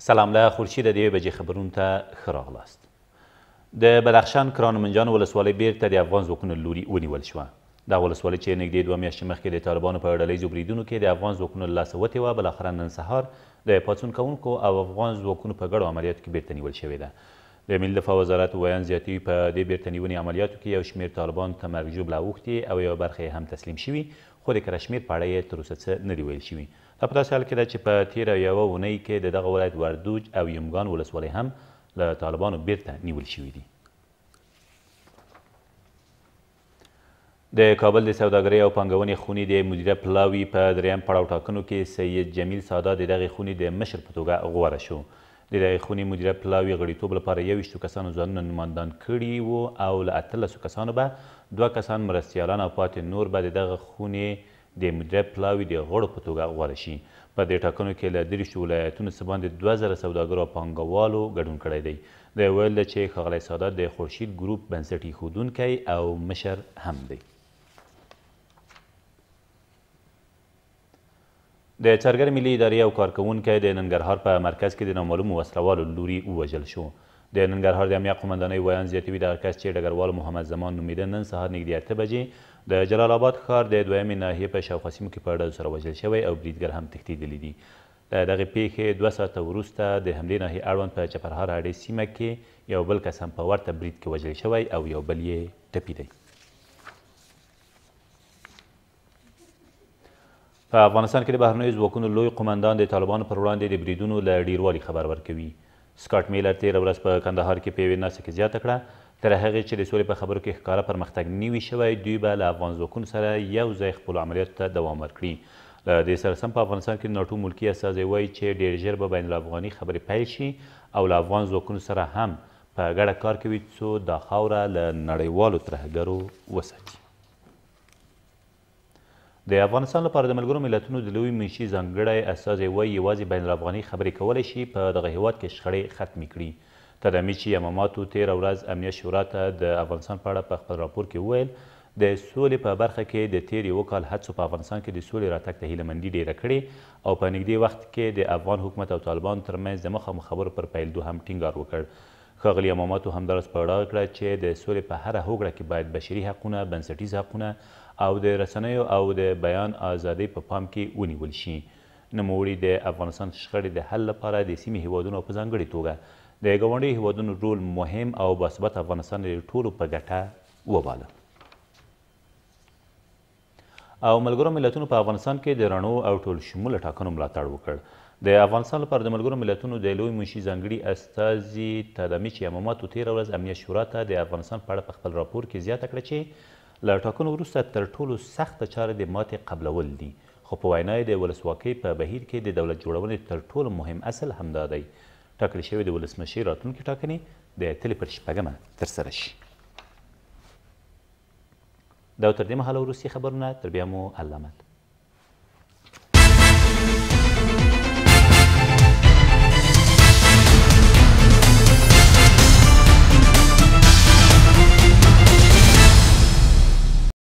سلام له خورشید د یوې بجې خبرونو ته ښه راغلاست. د بدخشان کرانمنجان ولسوالۍ بیرته د افغان ځواکونو لوري ونیول شوه. دا ولسوالۍ چې نږدې 2 میاشتې مخکې د طالبانو په ډلییزو بریدونو کې د افغان ځواکونو له لاسه وتې وه، بالاخره نن سهار د پاڅون کوونکو او افغان ځواکونو په ګډو عملیاتو کې بیرته نیول شوې ده. د ملي دفاع وزارت ویان زیاتوي په دې بیرته نیونې عملیاتو کې یو شمېر طالبان ته مرګ ژوبله اوښتي او یوه برخه یې هم تسلیم شوي، خو د کره شمېر په اړه یې تر اوسه څه نه دي ویل شوي. دا په داسې حال کې ده چې په تېره یوه اونۍ کې د دغه ولایت وردوج او یمګان ولسوالۍ هم له طالبانو بیرته نیول شوي دي. د کابل د سوداګرۍ او پانګونې خونې د مدیره پلاوي په دریم پړاو ټاکنو کې سید جمیل ساده د دغې خونې د مشر په توګه غوره شو. د دغې خونې مدیره پلاوي غړیتوب لپاره 21 کسانو ځانونه نمایندان کړي وو او له 18 کسانو به 2 کسان مرستیالان او پاتې نور به د دغه خونې د مدیره پلاوي د غړو په توګه غوره شي. په دې ټاکنو کې له 30 ولایتونو څخه باندې 2000 سوداګرو او پانګوالو ګډون کړی دی. د ویل ده چې ښاغلی سادات د خورشید ګروپ بنسټ ایښودونکی او مشر هم دی. د څرګر ملي ادارې او کارکوونکی د ننګرهار په مرکز کې د نامعلومو وسلوالو لوري ووژل شو. د ننګرهار د امنیه قمندانۍ ویان زیاتوي دغه کس چې ډګروال محمد زمان نومیده نن سهار نږدې 8 بجې د جلال آباد ښار د 2مې ناحیې په شاوخوا سیمو کې په ډزو سره وژل شوی او بریدګر هم تښتېدلی دي. د دغې پیښې 2 ساعته وروسته د همدې ناحیې اړوند په چپرهار هډې سیمه کې یو بل کس هم په ورته برید کې وژل شوی او یو بل یې ټپي دی. په افغانستان کې د بهرنیو ځواکونو لوی قمندان د طالبانو پر وړاندې د بریدونو له ډیروالي خبر ورکوي. سکاټ میلر تېره ورځ په کندهار کې په یوې ناسته کې زیاته کړه تر هغې چې د سولې په خبرو کې ښکاره پرمختګ نه وي شوی، دوی به له افغان ځواکونو سره یو ځای خپلو عملیاتو ته دوام ورکړي. له دې سره سم په افغانستان کې د ناټو ملکي استازی وایي چې ډېر ژر به بین الافغاني خبرې پیل شي او له افغان ځواکونو سره هم په ګډه کار کوي څو دا خاوره له نړیوالو ترهګرو وساتي. د افغانستان لپاره د ملګرو ملتونو د لوی منشي ځانګړی استازی وایي یوازې بین الافغاني خبرې کولی شي په دغه هیواد کې شخړې ختمې کړي. تدامیچي اماماتو تېره ورځ امنیه شورا ته د افغانستان په اړه په خپل راپور کې وویل د سولې په برخه کې د تېر یوه کال هڅو په افغانستان کې د سولې راتګ ته هیلهمندي ډېره کړې او په نږدې وخت کې د افغان حکومت او طالبانو ترمنځ د مخامخ خبرو پر پیلېدو هم ټینګار وکړ. ښاغلي اماماتو همداراز په ډاګه کړه چې د سولې په هره هوکړه کې باید بشري حقونه، بنسټیز حقونه او د رسنیو او د بیان ازادۍ په پام کې ونیول شي. نوموړي د افغانستان شخړې د حل لپاره د سیمې هیوادونو په ځانګړې توګه د ګاونډیو هیوادونو رول مهم او باثباته افغانستان د ټولو په ګټه وباله. او ملګرو ملتونو په افغانستان کې د رڼو او ټول شموله ټاکنو ملاتړ وکړ. د افغانستان لپاره د ملګرو ملتونو د لوی منشي ځانګړي استازي تدامیچي اماماتو تېره ورځ امنیه شورا ته د افغانستان په اړه په خپل راپور کې زیاته کړه چې له ټاکنو وروسته تر ټولو سخته چاره د ماتې قبلول دي، خو په وینا یې د ولسواکۍ په بهیر کې د دولت جوړونې تر ټولو مهم اصل همدا دی. ټاکل شوې د ولسمشر راتلونکې ټاکنې د اتلې پر 6 ترسره شي. دا تر دې مهاله وروستي خبرونه، تر بیا مو الله مل.